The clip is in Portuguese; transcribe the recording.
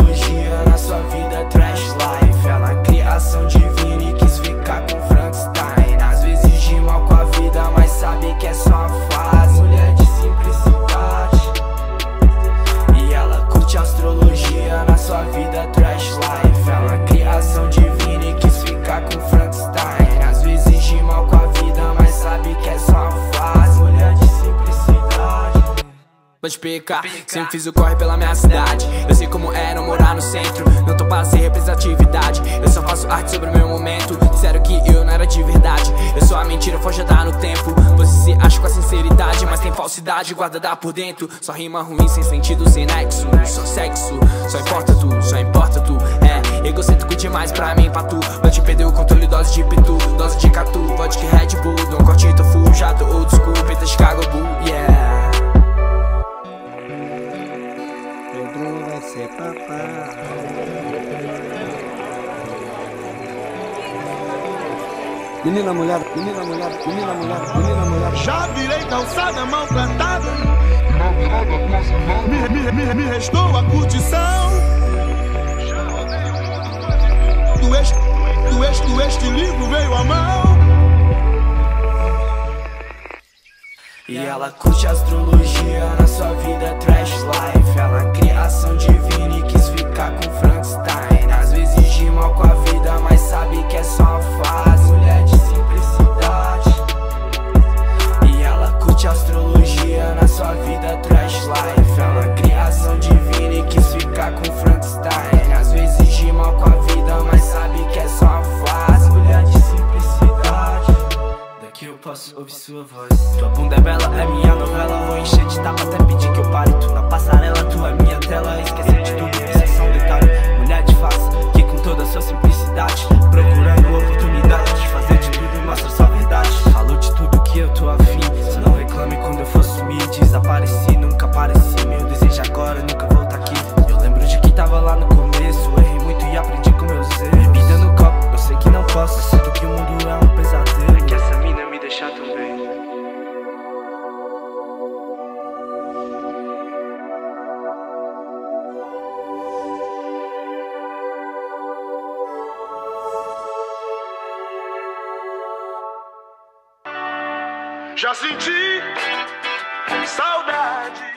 astrologia na sua vida trash life. Ela é criação divina e quis ficar com Frankenstein. Às vezes de mal com a vida, mas sabe que é só uma fase. Mulher de simplicidade. E ela curte astrologia na sua vida trash life. Ela é criação divina e quis ficar com Frankenstein. Às vezes de mal com a vida, mas sabe que é só uma fase. Mulher de simplicidade. Pode picar, sempre fiz o corre pela minha cidade. Eu sei como é não morar no centro, não tô para ser representatividade. Eu só faço arte sobre o meu momento. Disseram que eu não era de verdade. Eu sou a mentira forjada no tempo. Você se acha com a sinceridade, mas tem falsidade guardada por dentro. Só rima ruim, sem sentido, sem nexo. Só sexo, só importa tu, só importa tu. É, egocêntrico demais pra mim, pra tu. Vou te perder o controle, dose de pitu, dose de catu, vodka Red Bull, Dom Corte tofu, jato old school, penta Chicago Bull, yeah. Pedro vai ser papai. Menina, mulher, menina, mulher, menina, mulher, menina, mulher. Já virei calçada maltratada. Me restou a curtição. Do este livro veio a mão. E ela curte astrologia na sua vida trash life. Ela é criação divina e quis ficar com Frankenstein. Às vezes de mal com a vida, mas sabe que é só uma fase. Mulher de simplicidade. E ela curte astrologia na sua vida trash life. Ela é criação divina e quis ficar com Frankenstein. Às vezes de mal com a vida, mas sabe que é só uma fase. Mulher de simplicidade. Daqui eu posso ouvir sua voz. Tua bunda é bela, é minha novela. Vou encher de tapa até pedir que eu pare. Tu na passarela, tu é minha tela. Esqueci de tudo, isso é só um detalhe. Mulher de face, que com toda a sua simplicidade, procurando oportunidade de fazer de tudo e mostra sua verdade. Falou de tudo que eu tô afim. Só não reclame quando eu for sumir. Desapareci, nunca apareci. Meu desejo agora, nunca voltar aqui. Eu lembro de que tava lá no começo. Errei muito e aprendi com meus erros. Bebida no copo, eu sei que não posso. Sinto que o mundo é um pesadelo. É que essa mina me deixa tão bem. Já senti saudade.